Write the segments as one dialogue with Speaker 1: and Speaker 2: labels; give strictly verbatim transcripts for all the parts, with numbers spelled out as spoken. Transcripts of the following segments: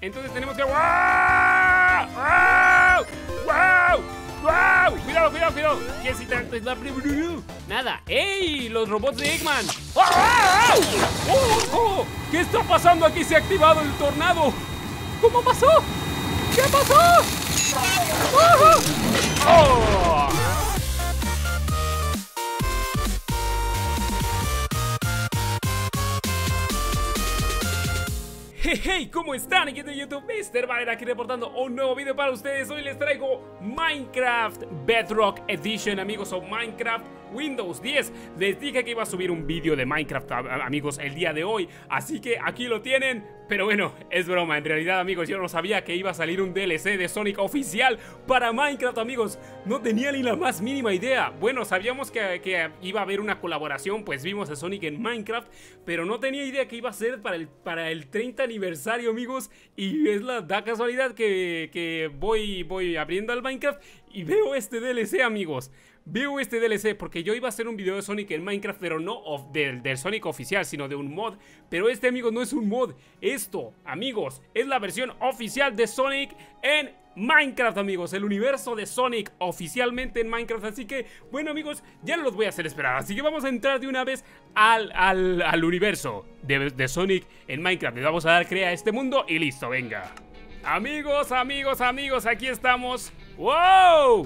Speaker 1: Entonces tenemos que... ¡Wow! ¡Wow! ¡Wow! ¡Wow! Cuidado, cuidado, cuidado. ¿Qué si tanto es la primera? Nada. ¡Ey! Los robots de Eggman. ¡Oh! ¡Oh! ¡Oh! ¿Qué está pasando aquí? Se ha activado el tornado. ¿Cómo pasó? ¿Qué pasó? ¡Oh! ¡Oh! Hey, hey, ¿cómo están? Aquí de YouTube, mister Valera aquí reportando un nuevo video para ustedes. Hoy les traigo Minecraft Bedrock Edition, amigos, o Minecraft Windows diez. Les dije que iba a subir un vídeo de Minecraft, amigos, el día de hoy, así que aquí lo tienen. Pero bueno, es broma, en realidad, amigos, yo no sabía que iba a salir un D L C de Sonic oficial para Minecraft, amigos. No tenía ni la más mínima idea. Bueno, sabíamos que, que iba a haber una colaboración, pues vimos a Sonic en Minecraft, pero no tenía idea que iba a ser para el, para el treinta aniversario, amigos. Y es la da casualidad que, que voy, voy abriendo al Minecraft y veo este D L C, amigos. Veo este D L C porque yo iba a hacer un video de Sonic en Minecraft, pero no of, del, del Sonic oficial, sino de un mod. Pero este, amigos, no es un mod. Esto, amigos, es la versión oficial de Sonic en Minecraft, amigos. El universo de Sonic oficialmente en Minecraft. Así que, bueno, amigos, ya no los voy a hacer esperar. Así que vamos a entrar de una vez al, al, al universo de, de Sonic en Minecraft. Le vamos a dar crea a este mundo y listo, venga. Amigos, amigos, amigos, aquí estamos. ¡Wow!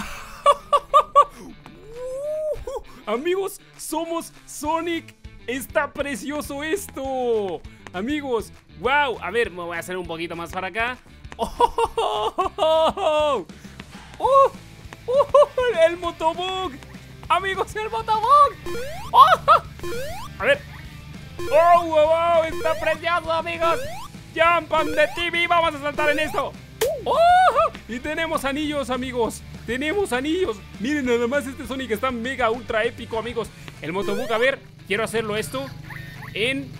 Speaker 1: Amigos, somos Sonic. Está precioso esto. Amigos, wow. A ver, me voy a hacer un poquito más para acá. Oh, oh, oh, oh, oh, el motobug. Amigos, el motobug. Oh, a ver. Oh, wow, wow, está precioso, amigos. Jump on the T V. Vamos a saltar en esto. Oh, y tenemos anillos, amigos. Tenemos anillos. Miren nada más, este Sonic está mega ultra épico, amigos. El motobug, a ver, quiero hacerlo esto en...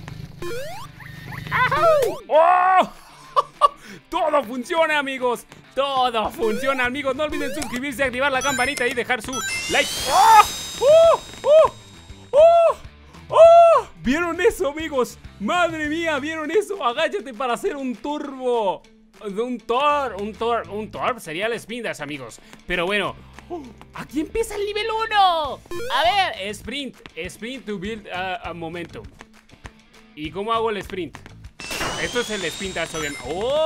Speaker 1: ¡Oh! Todo funciona, amigos. Todo funciona, amigos. No olviden suscribirse, activar la campanita y dejar su like. ¡Oh! ¡Oh! ¡Oh! ¡Oh! ¡Oh! ¿Vieron eso, amigos? Madre mía, ¿vieron eso? Agáchate para hacer un turbo. Un Thor, un Thor, un Thor sería el Spin Dash, amigos. Pero bueno, oh, aquí empieza el nivel uno. A ver, sprint, sprint to build a, a momentum. ¿Y cómo hago el sprint? Esto es el Spin Dash, obviamente.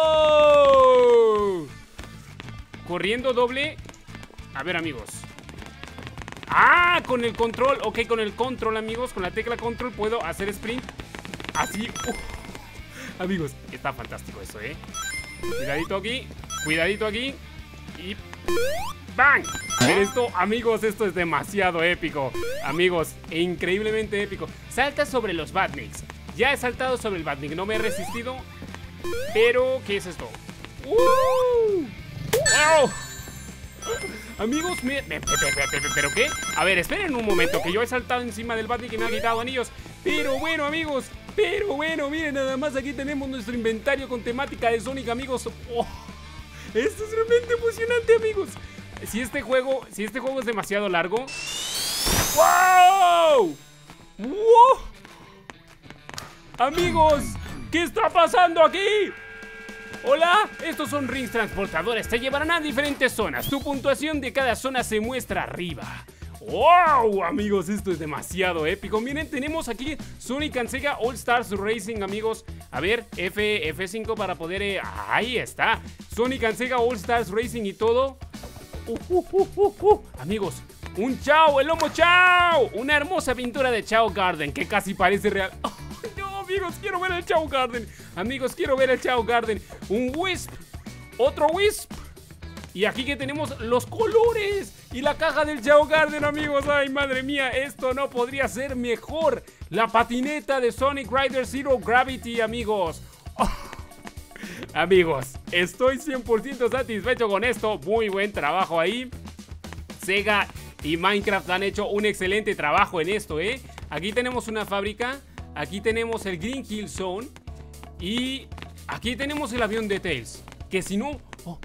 Speaker 1: ¡Oh! Corriendo doble. A ver, amigos. Ah, con el control. Ok, con el control, amigos. Con la tecla control puedo hacer sprint. Así. Uh. Amigos, está fantástico eso, ¿eh? Cuidadito aquí, cuidadito aquí. Y ¡bang! Pero esto, amigos, esto es demasiado épico. Amigos, increíblemente épico. Salta sobre los Badniks. Ya he saltado sobre el Badnik, no me he resistido. Pero, ¿qué es esto? ¡Uh! ¡Oh! Amigos, me, me, me, me, me, ¿pero qué? A ver, esperen un momento, que yo he saltado encima del Badnik y me ha quitado anillos. Pero bueno, amigos, pero bueno, miren, nada más aquí tenemos nuestro inventario con temática de Sonic, amigos. Oh, esto es realmente emocionante, amigos. Si este juego, si este juego es demasiado largo. ¡Wow! ¡Wow! Amigos, ¿qué está pasando aquí? Hola, estos son rings transportadores, te llevarán a diferentes zonas. Tu puntuación de cada zona se muestra arriba. ¡Wow! Amigos, esto es demasiado épico. Miren, tenemos aquí Sonic and Sega All Stars Racing, amigos. A ver, F, F cinco para poder... Eh, ahí está. Sonic and Sega All Stars Racing y todo. Uh, uh, uh, uh, uh. Amigos, un Chao, el lomo Chao. Una hermosa pintura de Chao Garden que casi parece real. Oh, no, amigos, quiero ver el Chao Garden. Amigos, quiero ver el Chao Garden. Un Wisp. Otro Wisp. Y aquí que tenemos los colores y la caja del Chao Garden, amigos. Ay, madre mía, esto no podría ser mejor. La patineta de Sonic Rider Zero Gravity, amigos. Oh. Amigos, estoy cien por ciento satisfecho con esto. Muy buen trabajo ahí. Sega y Minecraft han hecho un excelente trabajo en esto, ¿eh? Aquí tenemos una fábrica. Aquí tenemos el Green Hill Zone. Y aquí tenemos el avión de Tails. Que si no... Oh.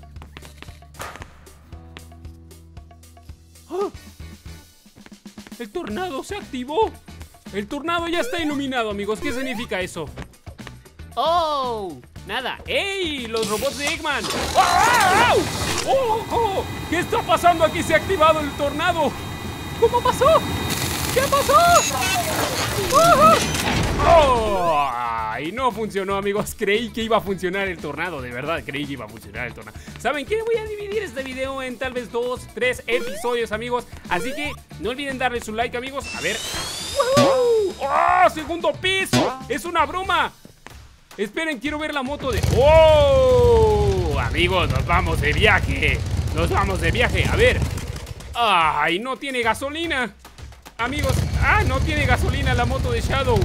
Speaker 1: ¡Oh! El tornado se activó. El tornado ya está iluminado, amigos. ¿Qué significa eso? ¡Oh! Nada. ¡Ey! Los robots de Eggman. ¡Oh! ¡Oh! ¡Oh! ¿Qué está pasando aquí? Se ha activado el tornado. ¿Cómo pasó? ¿Qué pasó? ¡Oh! ¡Oh! Y no funcionó, amigos. Creí que iba a funcionar el tornado. De verdad, creí que iba a funcionar el tornado. ¿Saben qué? Voy a dividir este video en tal vez dos, tres episodios, amigos. Así que no olviden darle su like, amigos. A ver. ¡Oh! ¡Oh! ¡Segundo piso! ¡Es una broma! Esperen, quiero ver la moto de... ¡Oh! Amigos, nos vamos de viaje. Nos vamos de viaje. A ver. ¡Ay! No tiene gasolina. Amigos. ¡Ah! No tiene gasolina la moto de Shadow.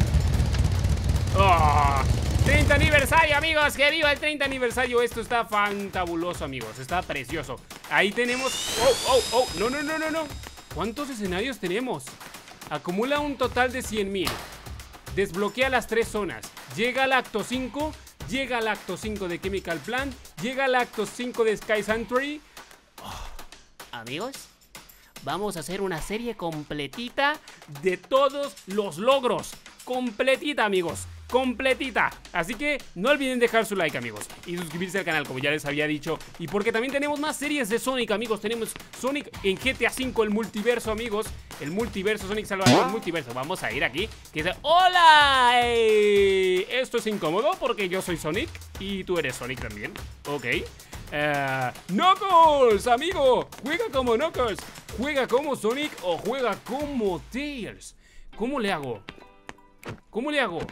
Speaker 1: ¡Oh! treinta aniversario, amigos. ¡Que viva el treinta aniversario! Esto está fantabuloso, amigos. Está precioso. Ahí tenemos... ¡Oh! ¡Oh! ¡Oh! No, no, no, no, no. ¿Cuántos escenarios tenemos? Acumula un total de cien mil. Desbloquea las tres zonas. Llega al acto cinco. Llega al acto cinco de Chemical Plant. Llega al acto cinco de Sky Sanctuary. Oh, amigos, vamos a hacer una serie completita de todos los logros. Completita, amigos. Completita. Así que no olviden dejar su like, amigos, y suscribirse al canal, como ya les había dicho. Y porque también tenemos más series de Sonic, amigos. Tenemos Sonic en G T A cinco, el multiverso, amigos. El multiverso, Sonic Salvador, el multiverso. Vamos a ir aquí, que dice: ¡hola! Ey, esto es incómodo porque yo soy Sonic y tú eres Sonic también. Ok. Uh, Knuckles, amigo. Juega como Knuckles. Juega como Sonic o juega como Tails. ¿Cómo le hago? ¿Cómo le hago?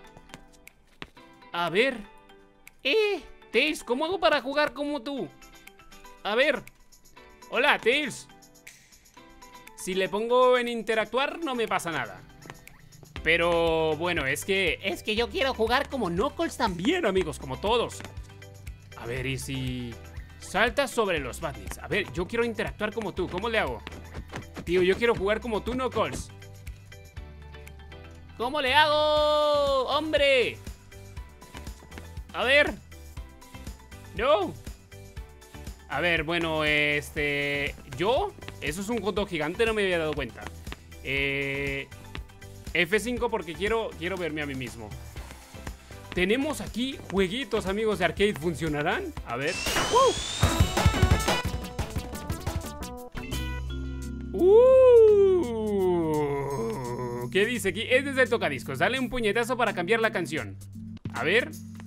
Speaker 1: A ver. Eh, Tails, ¿cómo hago para jugar como tú? A ver. Hola, Tails. Si le pongo en interactuar, no me pasa nada. Pero bueno, es que... Es que yo quiero jugar como Knuckles también, amigos, como todos. A ver, ¿y si saltas sobre los badniks? A ver, yo quiero interactuar como tú. ¿Cómo le hago? Tío, yo quiero jugar como tú, Knuckles. ¿Cómo le hago? ¡Hombre! A ver. No. A ver, bueno, este... ¿Yo? Eso es un hot dog gigante, no me había dado cuenta. Eh... F cinco porque quiero, quiero verme a mí mismo. Tenemos aquí jueguitos, amigos, de arcade. ¿Funcionarán? A ver. ¡Uh! ¡Uh! ¿Qué dice aquí? Es desde el tocadiscos. Dale un puñetazo para cambiar la canción. A ver.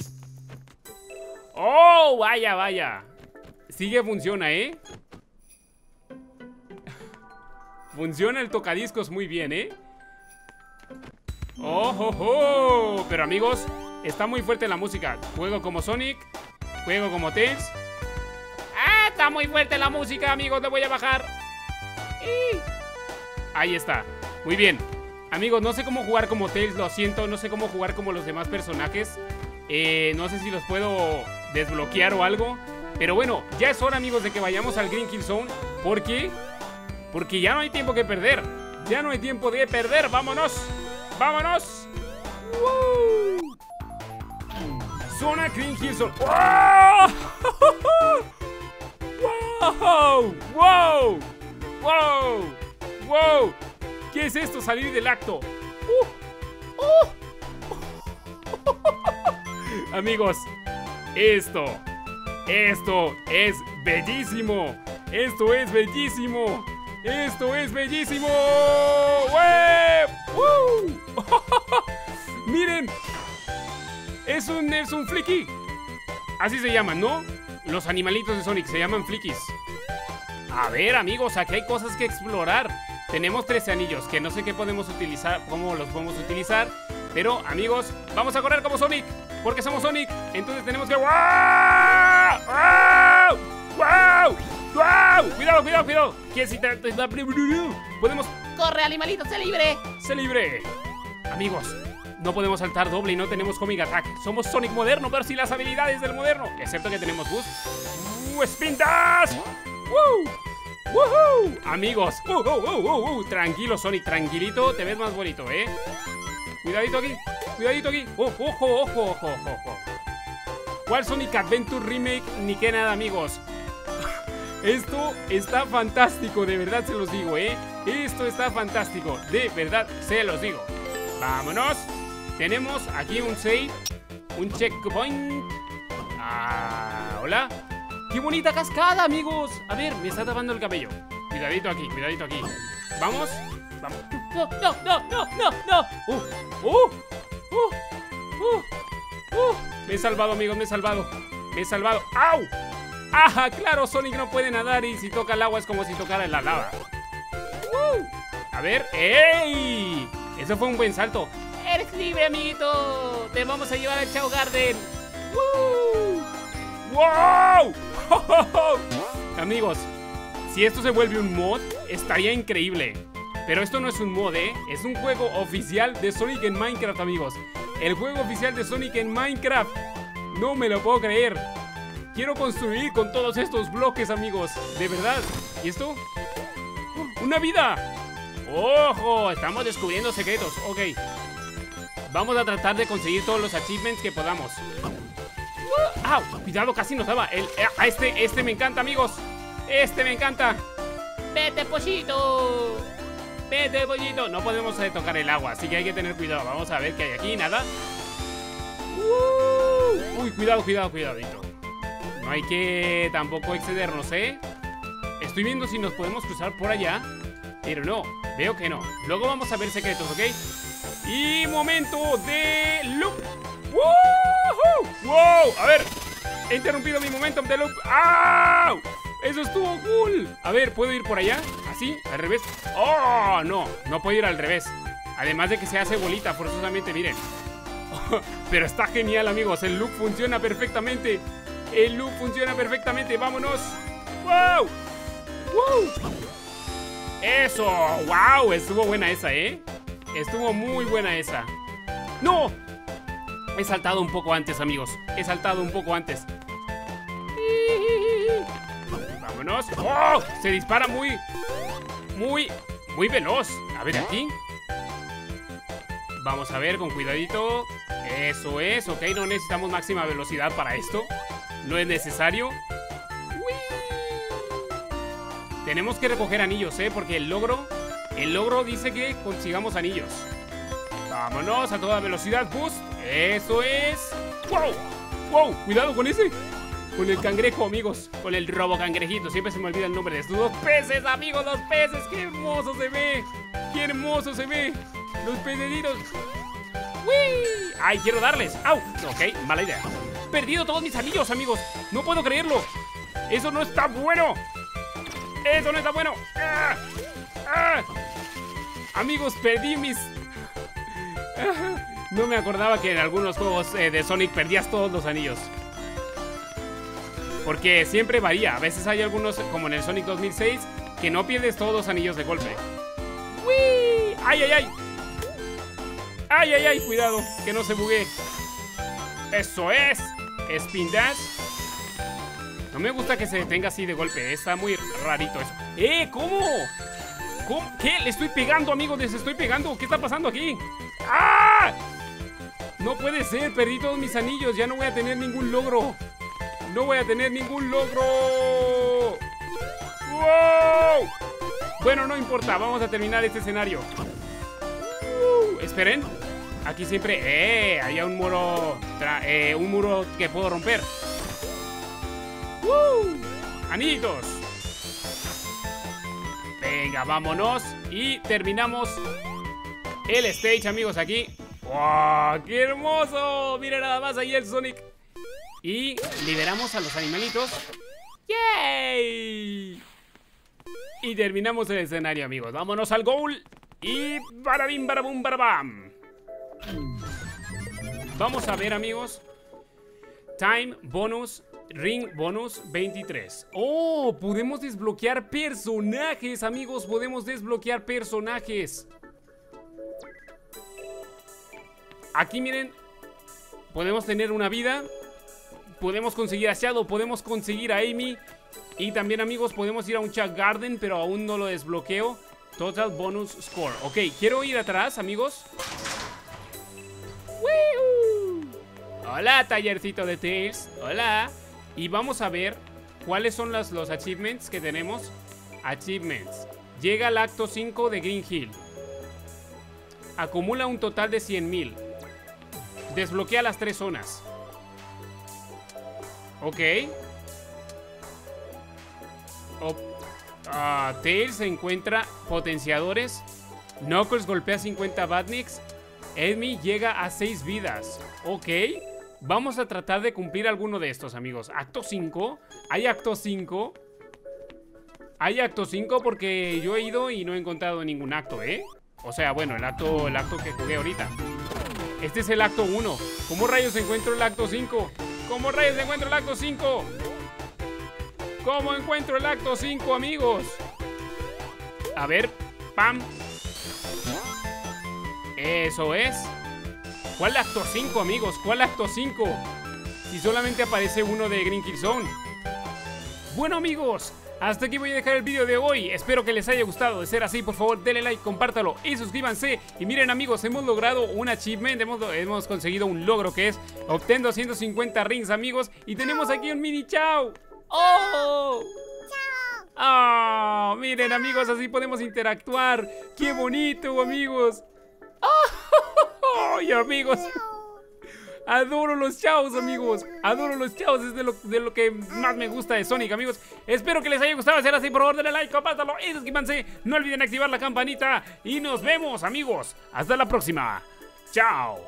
Speaker 1: ¡Oh! Vaya, vaya. Sí que funciona, ¿eh? Funciona el tocadiscos muy bien, ¿eh? ¡Oh, oh, oh! Pero, amigos, está muy fuerte la música. Juego como Sonic. Juego como Tails. ¡Ah! Está muy fuerte la música, amigos. Le voy a bajar. ¡Y! Ahí está. Muy bien. Amigos, no sé cómo jugar como Tails. Lo siento. No sé cómo jugar como los demás personajes. Eh, no sé si los puedo desbloquear o algo. Pero bueno, ya es hora, amigos, de que vayamos al Green Hill Zone. ¿Por qué? Porque ya no hay tiempo que perder. Ya no hay tiempo de perder. ¡Vámonos! ¡Vámonos! ¡Woo! Zona Green Hill Zone. ¡Wow! ¡Wow! ¡Wow! ¡Wow! ¡Wow! ¿Qué es esto? Salir del acto. ¡Uh! ¡Uh! Amigos, esto, esto es bellísimo. Esto es bellísimo. Esto es bellísimo. ¡Uh! Miren, es un, es un flicky. Así se llaman, ¿no? Los animalitos de Sonic se llaman flickies. A ver, amigos, aquí hay cosas que explorar. Tenemos trece anillos que no sé qué podemos utilizar, cómo los podemos utilizar. Pero, amigos, vamos a correr como Sonic, porque somos Sonic. Entonces tenemos que... ¡Wow! ¡Wow! ¡Wow! ¡Wow! Cuidado, cuidado, cuidado. Que si te... podemos...
Speaker 2: ¡Corre, animalito! ¡Sé libre!
Speaker 1: ¡Sé libre! Amigos, no podemos saltar doble y no tenemos Homing Attack. Somos Sonic moderno, pero sin las habilidades del moderno. Excepto que tenemos Boost. ¡Uh! ¡Spin Dash! ¡Woo! ¡Woohoo! Amigos, uh, uh, uh, uh, uh. Tranquilo, Sonic, tranquilito. Te ves más bonito, ¿eh? Cuidadito aquí, cuidadito aquí. Oh, ojo, ojo, ojo, ojo. ¿Cuál Sonic Adventure Remake? Ni que nada, amigos. Esto está fantástico, de verdad se los digo, ¿eh? Esto está fantástico, de verdad se los digo. Vámonos. Tenemos aquí un save, un checkpoint. Hola. ¡Qué bonita cascada, amigos! A ver, me está tapando el cabello. Cuidadito aquí, cuidadito aquí. Vamos, vamos. No, no, no, no, no, no. Uh, uh, uh, uh, uh. Me he salvado, amigos, me he salvado. Me he salvado. ¡Au! ¡Ah, claro! Sonic no puede nadar y si toca el agua es como si tocara la lava. Uh. A ver, ¡ey! Eso fue un buen salto.
Speaker 2: Eres libre, amiguito. Te vamos a llevar al Chao Garden.
Speaker 1: ¡Woo! ¡Wow! ¡Oh, oh, oh! Amigos, si esto se vuelve un mod, estaría increíble. Pero esto no es un mod, ¿eh? Es un juego oficial de Sonic en Minecraft, amigos. El juego oficial de Sonic en Minecraft. No me lo puedo creer. Quiero construir con todos estos bloques, amigos. De verdad. ¿Y esto? ¡Una vida! ¡Ojo! Estamos descubriendo secretos. Ok. Vamos a tratar de conseguir todos los achievements que podamos. ¡Ah! Cuidado, casi nos daba. El, a este, este me encanta, amigos. Este me encanta.
Speaker 2: Vete, pollito.
Speaker 1: Vete, pollito. No podemos eh, tocar el agua, así que hay que tener cuidado. Vamos a ver qué hay aquí. Nada. Uh, uy, cuidado, cuidado, cuidadito. No hay que tampoco excedernos, ¿eh? Estoy viendo si nos podemos cruzar por allá, pero no, veo que no. Luego vamos a ver secretos, ¿ok? Y momento de loop. ¡Woohoo! ¡Wow! A ver, he interrumpido mi momentum de loop. ¡Au! Eso estuvo cool. A ver, ¿puedo ir por allá? ¿Así? ¿Al revés? ¡Oh! No, no puedo ir al revés. Además de que se hace bolita forzosamente, miren. Pero está genial, amigos. El loop funciona perfectamente. El loop funciona perfectamente. ¡Vámonos! ¡Wow! ¡Wow! ¡Eso! ¡Wow! Estuvo buena esa, ¿eh? Estuvo muy buena esa. ¡No! He saltado un poco antes, amigos. He saltado un poco antes. ¡Vámonos! ¡Oh! Se dispara muy... Muy... Muy veloz. A ver, aquí. Vamos a ver con cuidadito. Eso es, ok. No necesitamos máxima velocidad para esto. No es necesario. Tenemos que recoger anillos, ¿eh? Porque el logro... El logro dice que consigamos anillos. Vámonos a toda velocidad, boost. Eso es. ¡Wow! ¡Wow! Cuidado con ese. Con el cangrejo, amigos. Con el robo cangrejito. Siempre se me olvida el nombre de estos dos peces, amigos. Los peces. ¡Qué hermoso se ve! ¡Qué hermoso se ve! Los pececitos. ¡Uy! ¡Ay, quiero darles! ¡Au! Ok, mala idea. He perdido todos mis anillos, amigos. No puedo creerlo. Eso no está bueno. Eso no está bueno. ¡Ah! ¡Ah! Amigos, perdí mis... No me acordaba que en algunos juegos eh, de Sonic perdías todos los anillos. Porque siempre varía. A veces hay algunos, como en el Sonic dos mil seis, que no pierdes todos los anillos de golpe. ¡Uy! ¡Ay, ay, ay! ¡Ay, ay, ay! Cuidado, que no se buguee. ¡Eso es! Spin Dash. No me gusta que se detenga así de golpe. Está muy rarito eso. ¡Eh! ¿Cómo? ¿Cómo? ¿Qué? Le estoy pegando, amigos. Les estoy pegando. ¿Qué está pasando aquí? ¡Ah! No puede ser. Perdí todos mis anillos. Ya no voy a tener ningún logro. No voy a tener ningún logro. ¡Wow! Bueno, no importa. Vamos a terminar este escenario. Uh, esperen. Aquí siempre... ¡Eh! Había un muro... Eh, un muro que puedo romper. ¡Uh! ¡Anillitos! Venga, vámonos. Y terminamos el stage, amigos, aquí. ¡Wow! ¡Qué hermoso! Miren nada más ahí el Sonic. Y liberamos a los animalitos. ¡Yay! Y terminamos el escenario, amigos. Vámonos al goal. Y barabim, barabum, barabam. Vamos a ver, amigos. Time bonus. Ring bonus veintitrés. Oh, podemos desbloquear personajes, amigos. Podemos desbloquear personajes. Aquí miren. Podemos tener una vida. Podemos conseguir a Shadow. Podemos conseguir a Amy. Y también, amigos, podemos ir a un Chao Garden, pero aún no lo desbloqueo. Total bonus score. Ok, quiero ir atrás, amigos. ¡Wihoo! Hola, tallercito de Tails. Hola. Y vamos a ver cuáles son los, los achievements que tenemos. Achievements. Llega al acto cinco de Green Hill. Acumula un total de cien mil. Desbloquea las tres zonas. Ok. Oh, uh, Tails encuentra potenciadores. Knuckles golpea cincuenta Badniks. Edmi llega a seis vidas. Ok. Vamos a tratar de cumplir alguno de estos, amigos. Acto cinco. Hay acto cinco. Hay acto cinco porque yo he ido y no he encontrado ningún acto, ¿eh? O sea, bueno, el acto, el acto que jugué ahorita. Este es el acto uno. ¿Cómo rayos encuentro el acto cinco? ¿Cómo rayos encuentro el acto cinco? ¿Cómo encuentro el acto cinco, amigos? A ver, pam. Eso es. ¿Cuál acto cinco, amigos? ¿Cuál acto cinco? Si solamente aparece uno de Green Hill Zone. Bueno, amigos, hasta aquí voy a dejar el vídeo de hoy. Espero que les haya gustado. De ser así, por favor, denle like, compártalo y suscríbanse. Y miren, amigos, hemos logrado un achievement. Hemos, hemos conseguido un logro que es obtén doscientos cincuenta rings, amigos. Y tenemos aquí un mini chao. ¡Oh! ¡Oh! Miren, amigos, así podemos interactuar. ¡Qué bonito, amigos! ¡Oh! Y amigos, adoro los chaos, amigos. Adoro los chaos, es de lo, de lo que más me gusta de Sonic, amigos. Espero que les haya gustado. Ser así, por favor, denle like, compártalo y suscríbanse. No olviden activar la campanita. Y nos vemos, amigos. Hasta la próxima. Chao.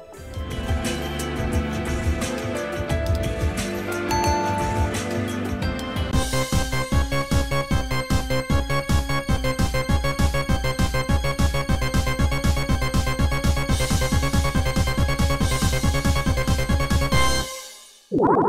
Speaker 3: What?